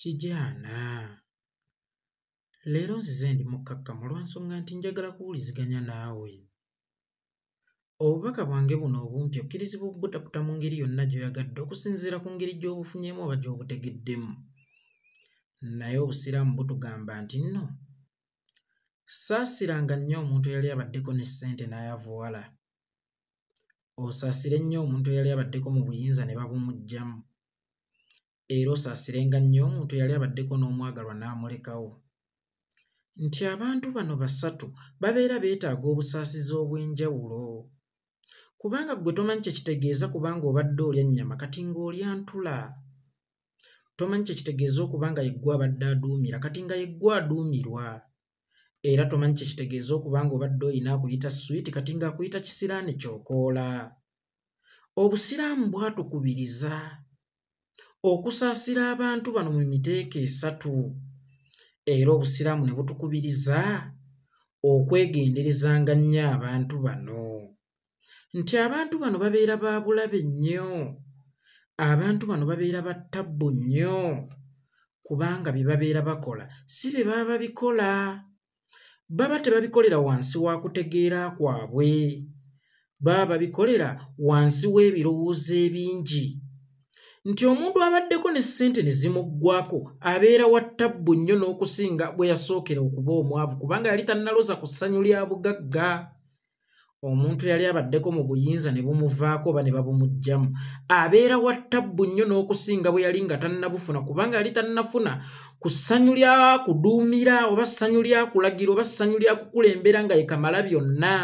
Kijaana. Leero nzize ndi mukkakkamu lwansonga nti njagala kuwuliziganya naawe. Obubaka bwange buno obumpi okkirizibwa okubutaputa mu ngeri yonna gy'oyagadde okusinziira ku ngeri gy'obufunyeemu oba gy'obutegeddemu. Naye obusiraamu butugamba nti nno saasiranga nnyo omuntu eyali abaddeko ne ssente n'ayavuwala. Osaasire nnyo omuntu eyali abaddeko mu buyinza ne babumuggyamu. Era osaasirenga nnyo omuntu eyali abaddeko n'omwagalwa n'amulekawo. Nti abantu bano basatu babeera beetaaga obusaasizi obw'enjawulo. Kubanga ggwe tomanyi kye kitegeeza kubanga obadde olya nnyama kati ng'olya ntula. Tomanyi kye kitegeeza okuba nga ye Ggwa abadde aduumira kati nga ye Ggwa aduumirwa. Era tomanyi kye kitegeeza okuba nga obadde oyina akuyita swiiti kati ng'akuyita kisiraani kyokoola. Obusiraamu bwatukubiriza okusaasira abantu bano mu miteeko esatu. Era obusiraamu ne butukubiriza okwegenderezanga nnyo abantu bano. Nti abantu bano babeera ba bulabe nnyo. Abantu bano babeera ba ttabbu nnyo. Kubanga bye babeera bakola si bye baba babikola. Baba tebabikolera wansi wa kutegeera kwabwe. Baba babikolera wansi w'ebirowoozo ebingi. Nti omuntu abaddeko ne ssente ne zimuggwako abeera wa ttabbu nnyo n'okusinga bwe yasookera okuba omwavu kubanga yali tannaloza ku ssanyu lya bugagga. Omuntu yali abaddeko mu buyinza ne bumuvaako oba ne babumuggyamu abeera wa ttabbu nnyo n'okusinga bwe yali nga tannabufuna kubanga yali tannafuna ku ssanyu lya kuduumira oba ssanyu lya kulagira oba ssanyu lya kukulembera nga ye kamala byonna.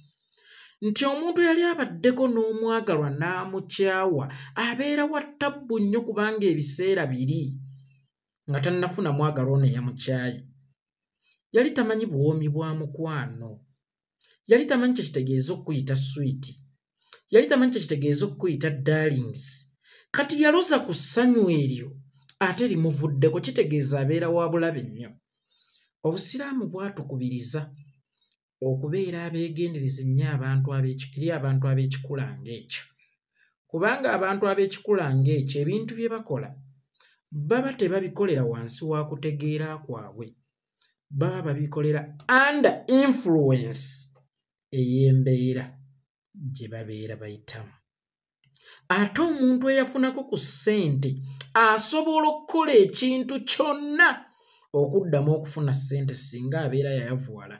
Nti omuntu yali abaddeko n'omwagalwa n'amukyawa abeera wa ttabbu nnyo kubanga ebiseera biri nga tannafuna mwagalwa ono eyamukyaye. Yali tamanyi buwoomi bwa mukwano. Yali tamanyi kye kitegeeza okukuyita swiiti. Yali tamanyi kye kitegeeza okukuyita darlings. Kati yaloza ku ssanyu eryo ate limuvuddeko kitegeeza abeera wa bulabe nnyo. Obusiraamu bwatukubiriza okubeera abeegendereza ennyo eri abantu ab'ekikula ng'ekyo. Kubanga abantu ab'ekikula ng'ekyo ebintu bye bakola baba tebabikolera wansi wa kutegeera kwabwe. Baba babikolera under influence ey'embeera gye babeera bayitamu. Ate omuntu eyafunako ku ssente asobola okukola ekintu kyonna okuddamu okufuna ssente singa abeera yayavuwala.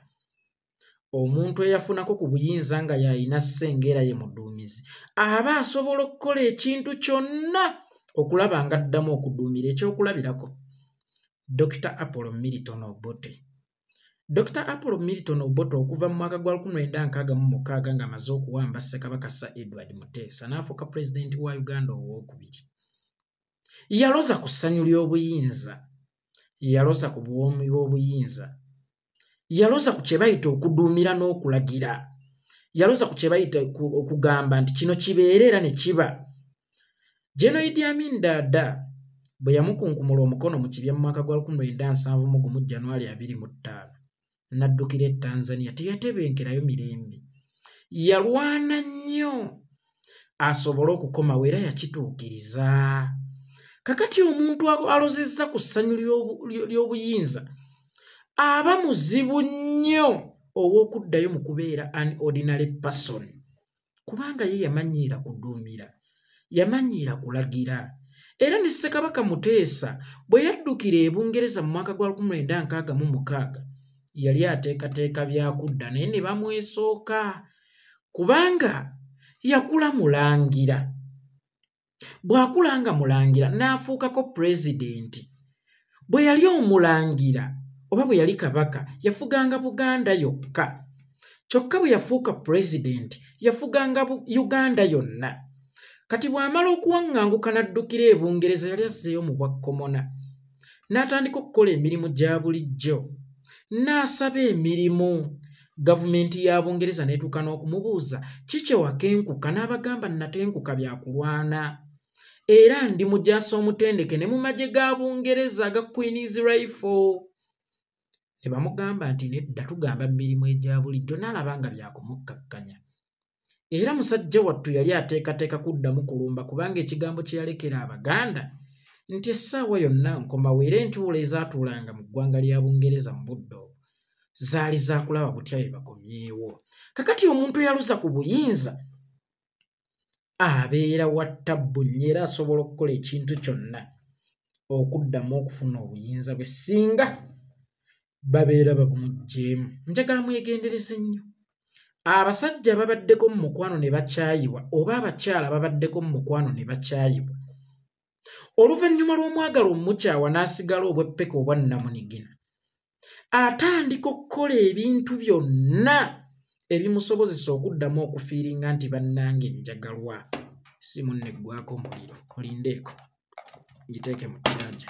Omuntu eyafunako ku buyinza nga y'ayina ssenga era ye muduumizi aba asobola okukola ekintu kyonna okulaba nga addamu okuduumira. Ekyokulabirako Dr. Apollo Milton Obote. Dr. Apollo Milton Obote okuva mu mwaka gwa 1966 ng'amaze okuwamba Ssekabaka Sir Edward Muteesa n'afuuka pulezidenti wa Uganda owookubiri. Yaloza ku ssanyu ly'obuyinza. Yaloza ku buwoomi bw'obuyinza. Yaloza ku kye bayita okuduumira n'okulagira. Yaloza ku kye bayita okugamba nti kino kibeere era ne kiba. General Idi Amin Dada bwe yamukunkumula omukono mu kibya mu mwaka gwa 1971 January 25 n'addukira e Tanzania teyatebenkerayo mirembe. Yalwana nnyo asobole okukomawo era yakituukiriza. Kakati omuntu alozezza ku ssanyu ly'obuyinza aba muzibu nnyo ow'okuddayo mu kubeera an ordinary person kubanga ye yamanyiira kuduumira, yamanyiira kulagira. Era ne Ssekabaka Muteesa bwe yaddukira e Bungereza mu mwaka gwa 1966 yali ateekateeka byakudda naye ne bamwesooka kubanga yakula mulangira. Bw'akulanga mulangira n'afuukako pulezidenti. Bwe yali omulangira oba bwe yali kabaka yafuganga Buganda yokka. Kyokka bwe yafuuka pulezidenti yafuganga Uganda yonna. Kati bw'amala okuwaŋŋanguka n'addukira e Bungereza yali asseeyo mu bwakkomona. N'atandika okukola emirimu gya bulijjo. N'asaba emirimu. Gavumenti ya Bungereza n'etuuka n'okumubuuza kiki wakenkuka n'abagamba natenkuka byakulwana. Era ndi mujaasi omutendeke ne mu magye ga Bungereza aga Queen's Rifle. Ne bamugamba nti nedda tugamba mirimu egya bulijjo n'alaba nga byakumukkakkanya. Era musajja wattu yali ateekateeka kuddamu kulumba kubanga ekigambo kye yalekera Abaganda nti essaawa yonna nkomawo era entuula ezaatuulanga mu ggwanga lya Bungereza mu buddo zaali zaakulaba butya bwe bakomyewo. Kakati omuntu yaluza ku buyinza abeera wa ttabbu nnyo era asobola okukola ekintu kyonna okuddamu okufuna obuyinza bwe singa babeera babumuggyeemu. Njagala mwegendereze nnyo. Abasajja babaddeko mu mukwano ne bakyayibwa oba abakyala babaddeko mu mukwano ne bakyayibwa. Oluvannyuma lw'omwagalo omukyawa n'asigala obweppeka obwa nnamunigina, atandika okukola ebintu byonna ebimusobozesa okuddamu okufiiringa nti bannange njagalwa. Simu nneggwako omuliro, olindeeko ngiteeke mu ccaaja.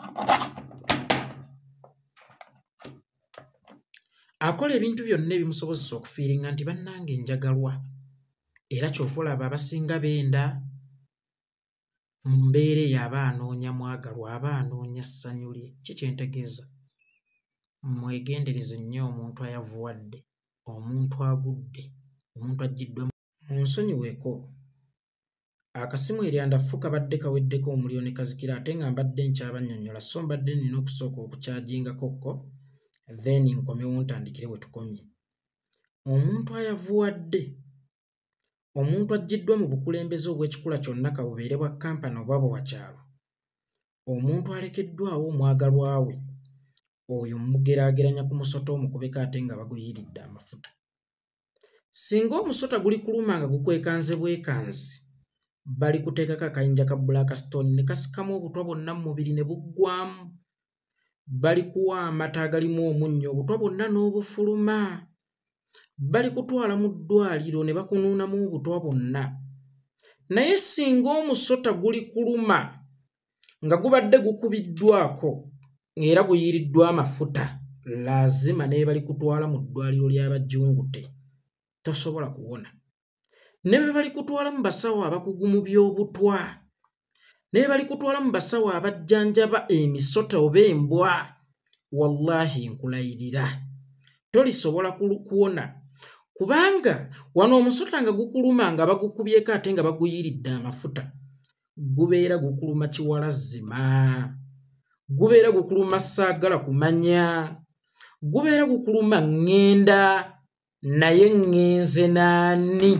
Akola ebintu byonna ebimusobozesa okufiiringa nti bannange njagalwa, era ky'ova olaba abasinga benda mu mbeera eyo aba anoonya mwagalwa, aba anoonya ssanyu lye. Ki kyentegeeza? Mwegendereze nnyo omuntu ayavuwadde, omuntu agudde, omuntu aggiddwa. Onsonyiweeko, akasimu eryandafu kabadde kaweddeko omuliro ne kazikira ate nga mbadde nkyabannyonnyola, so mbadde nina okusooka okukyajingakokko then nkomewo ntandikire we tukomye. Omuntu ayavuwadde, omuntu aggiddwa mu bukulembeze obw'ekikula kyonna kabubeere bwa kampani oba bwa kyalo, omuntu alekeddwawo omwagalwa we, oyo mugeraageranya ku musota omukubeko ate nga baguyiiridde amafuta. Singa omusota guli kuluma nga gukwekanze bwekanzi, bali kuteekako akayinja ka black stone ne kasikamu obutwa bwonna mu mubiri ne buggwamu. Bali kuwa amata agalimu omunnyo, obutwa bwonna n'obufuluma. Bali kutwala mu ddwaliro ne bakunuunamu obutwa bwonna. Naye singa omusota guli kuluma nga gubadde gukubiddwako era guyiiriddwa amafuta, laazima ne bali kutwala mu ddwaliro ly'abajjungute, tosobola kuwona. Ne bwe bali kutwala mu basawo abakugu mu by'obutwa, ne bali kutwala mu basawo abajjanjaba emisota oba embwa, wallaahi nkulayirira tolisobola kuwona. Kubanga wano omusota nga gukuluma nga bagukubyeko ate nga baguyiiridde amafuta, gubeera gukuluma kiwalazzima, gubeera gukuluma saagala kumanya, gubeera gukuluma ŋŋenda naye ŋŋenze naani.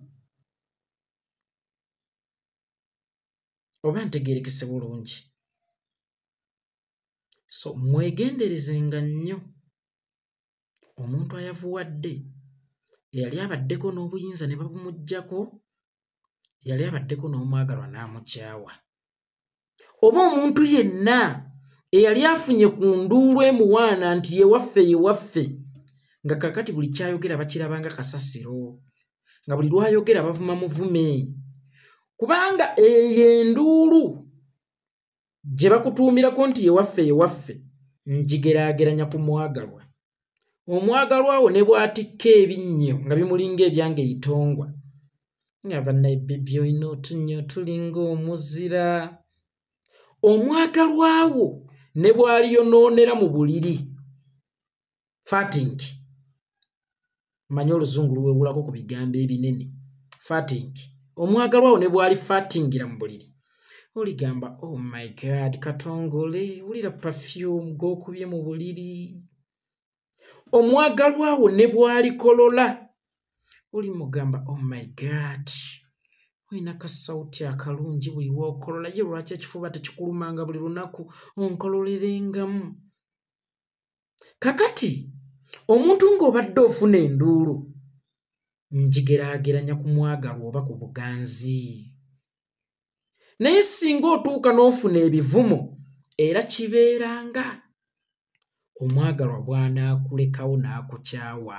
Oba ntegeerekese bulungi? So mwegenderezenga nnyo. Omuntu ayavuwadde eyali abaddeko n'obuyinza ne babumuggyako, yali abaddeko n'omwagalwa n'amukyawa. Oba omuntu yenna eyali afunye ku nduulu emuwaana nti yewaffe, nga kakati buli kyayogera bakirabanga kasasiro, nga buli lwayogera bavuma muvume. Kubanga eyo enduulu gye bakutuumirako nti yewaffe, ngigeraageranya ku mwagalwa. Omwagalwa wo ne bw'atikka ebinnyo nga bimulinga ebyange eitongwa, nga bannaye bebi olina otunnyo tulinga omuzira. Omwagalwa wo ne bw'aliyonoonera mu buliri, farting, manyi oluzungu luweewulako ku bigambo ebinene, farting. Omwagalwa wo ne bw'ali fartingira mu buliri, oligamba oh my god katongole, wulira perfume g'okubye mu buliri. Omwagalwa wo ne bw'alikolola, olimugamba oh my god, olina kasawuti akalungi buli lw'okolola, ye lwaki ekifuba tekikulumanga buli lunaku onkololerengamu. Kakati omuntu ng'obadde ofuna enduulu, ngigeraageranya ku mwagalwa oba ku buganzi. Naye singa otuuka n'ofuna ebivumo, era kibeeranga omwagalwa bw'anaakulekawo n'akukyawa.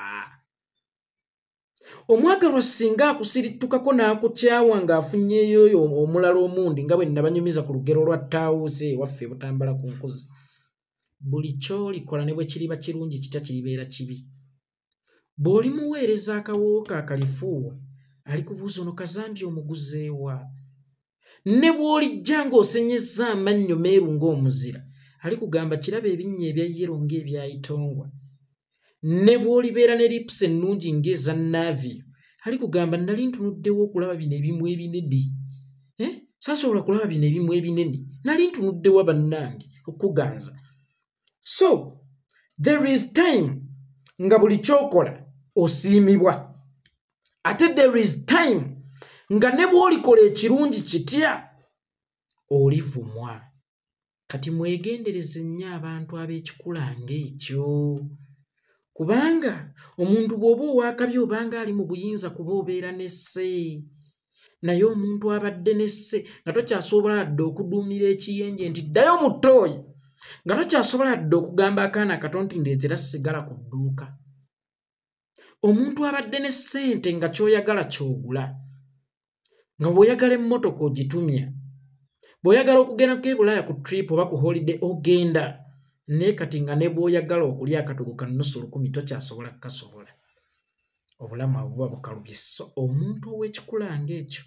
Omwagalwa singa akusiritukako n'akukyawa ng'afunyeeyo oyo omulala omundi nga bwe nabanyumiza ku lugero lwa ttaawuuse ewaffe butambala ku nkuzi, buli ky'olikola ne bwe kiriba kirungi kitya kiribeera kibi. Bw'olimuweereza akawooka akalifuuwa, alikubuuza ono kazambi omuguzeewa. Ne bw'olijja ng'osenyezza amannyo meeru ng'omuzira, alikugamba kiraba ebinnya ebya yero ng'ebyayitongwa. Ne bw'olibeera ne lipusi ennungi ng'eza naaviyo, alikugamba nali ntunuddewo okulaba bino ebimu ebinene. saasobola kulaba bino ebimu ebinene nali ntunuddewa bannange okuganza. So there is time nga buli kyokola osiimibwa, ate there is time nga ne bw'olikola ekirungi kitya olivumwa. Kati mwegendereze nnyo abantu ab'ekikula ng'ekyo, kubanga omuntu bw'oba owakabi obanga ali mu buyinza kuba obeera n'esse, naye omuntu abadde n'esse nga tokyasobola dde okuduumira ekiyenje nti ddayo mu ttooyi, nga tokyasobola dde okugamba akaana kato nti ndeetera sigala ku dduuka. Omuntu abadde ne ssente nga ky'oyagala ky'ogula, nga bw'oyagala emmotoka ogitumya, bw'oyagala okugendako e Bulaaya ku trip oba ku holiday ogenda, naye kati nga ne bw'oyagala okulya akatogo ka nnusu 10 tokyasobola kukasobola. Obulamu buba bukalubye. So omuntu ow'ekikula ng'ekyo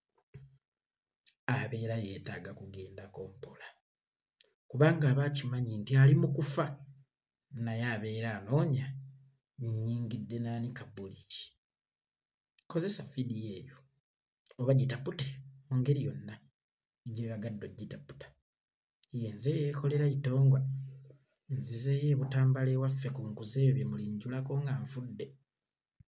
abeera yeetaaga kugendako mpola, kubanga aba akimanyi nti ali mu kufa, naye abeera anoonya nnyingidde naani kabbuli ki. Kozesa vidiyo eyo oba gitapute mu ngeri yonna gy'oyagadde ogitaputa. Yenze yeekolera itongwa, nzizeeyo e Butambala ewaffe ku nkuze ebyo bye mulinjulako nga nfudde.